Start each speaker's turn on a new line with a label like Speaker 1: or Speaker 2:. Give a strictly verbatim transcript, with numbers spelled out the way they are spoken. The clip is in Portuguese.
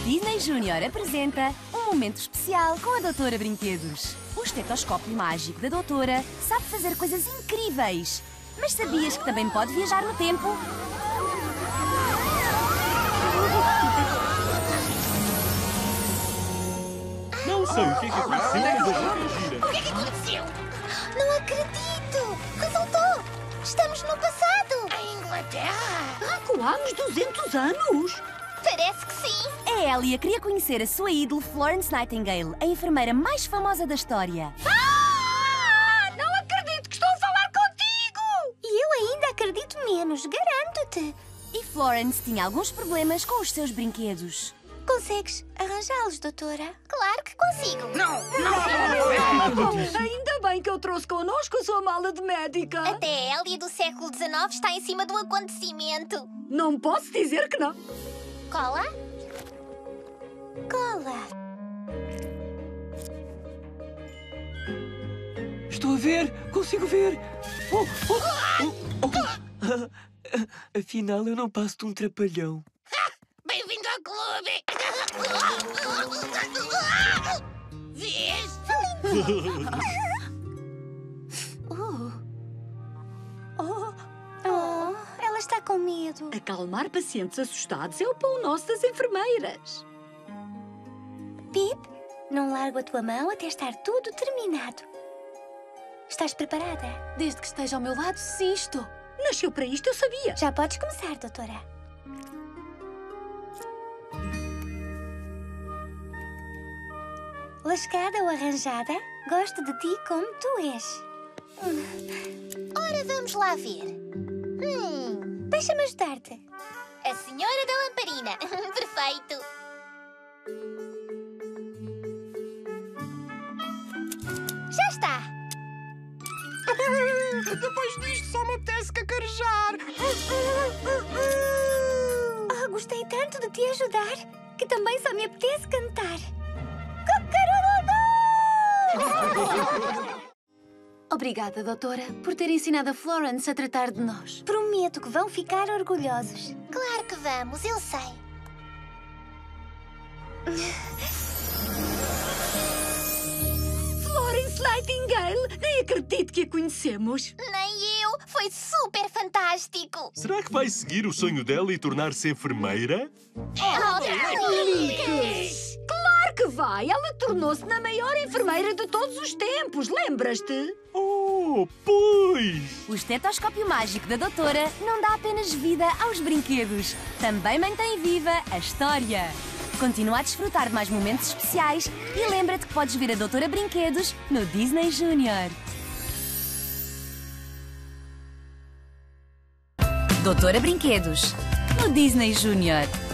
Speaker 1: Disney Junior apresenta um momento especial com a Doutora Brinquedos. O estetoscópio mágico da Doutora sabe fazer coisas incríveis. Mas sabias que também pode viajar no tempo?
Speaker 2: Não sei o que é que aconteceu, mas a gente gira.
Speaker 3: O que é que aconteceu? Não acredito! Resultou! Estamos no passado! Em Inglaterra!
Speaker 4: Recuámos duzentos anos!
Speaker 3: Parece que sim!
Speaker 1: A Ellia queria conhecer a sua ídolo Florence Nightingale, a enfermeira mais famosa da história.
Speaker 4: Ah! Não acredito que estou a falar contigo!
Speaker 3: E eu ainda acredito menos, garanto-te!
Speaker 1: E Florence tinha alguns problemas com os seus brinquedos.
Speaker 3: Consegues arranjá-los, doutora? Claro que consigo!
Speaker 2: Não!
Speaker 4: Ainda bem que eu trouxe connosco a sua mala de médica.
Speaker 3: Até a Ellia do século dezenove está em cima do acontecimento.
Speaker 4: Não posso dizer que não.
Speaker 3: Cola? Cola!
Speaker 5: Estou a ver! Consigo ver! Oh, oh, oh, oh. Afinal, eu não passo de um trapalhão.
Speaker 3: Bem-vindo ao clube! Vês?
Speaker 4: Oh. Oh.
Speaker 3: Oh, ela está com medo.
Speaker 4: Acalmar pacientes assustados é o pão nosso das enfermeiras.
Speaker 3: Pip, não largo a tua mão até estar tudo terminado. Estás preparada?
Speaker 4: Desde que esteja ao meu lado, sim, estou. Nasceu para isto, eu sabia.
Speaker 3: Já podes começar, doutora. Lascada ou arranjada, gosto de ti como tu és. Ora, vamos lá ver. Hum, deixa-me ajudar-te. A senhora da lamparina. Perfeito. Já está.
Speaker 2: Depois disto só me apetece cacarejar.
Speaker 3: Oh, gostei tanto de te ajudar que também só me apetece cantar.
Speaker 6: Obrigada, doutora, por ter ensinado a Florence a tratar de nós.
Speaker 3: Prometo que vão ficar orgulhosos. Claro que vamos, eu sei.
Speaker 4: Florence Nightingale! Nem acredito que a conhecemos.
Speaker 3: Nem eu. Foi super fantástico.
Speaker 2: Será que vai seguir o sonho dela e tornar-se enfermeira?
Speaker 4: Claro que vai! Ela tornou-se na maior enfermeira de todos os tempos, lembras-te?
Speaker 2: Oh, pois!
Speaker 1: O estetoscópio mágico da Doutora não dá apenas vida aos brinquedos, também mantém viva a história. Continua a desfrutar de mais momentos especiais e lembra-te que podes ver a Doutora Brinquedos no Disney Junior. Doutora Brinquedos, no Disney Junior.